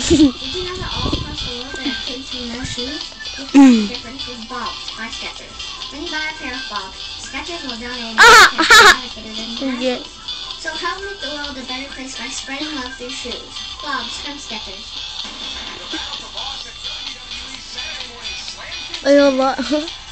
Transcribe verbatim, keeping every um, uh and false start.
Did you know that all across the world there are kids who know shoes? The only difference is Bob's by Skechers. When you buy a pair of Bob's, Skechers will donate a pair to the Yeah. So help make the world a better place by spreading love through shoes. Bob's from Skechers. I love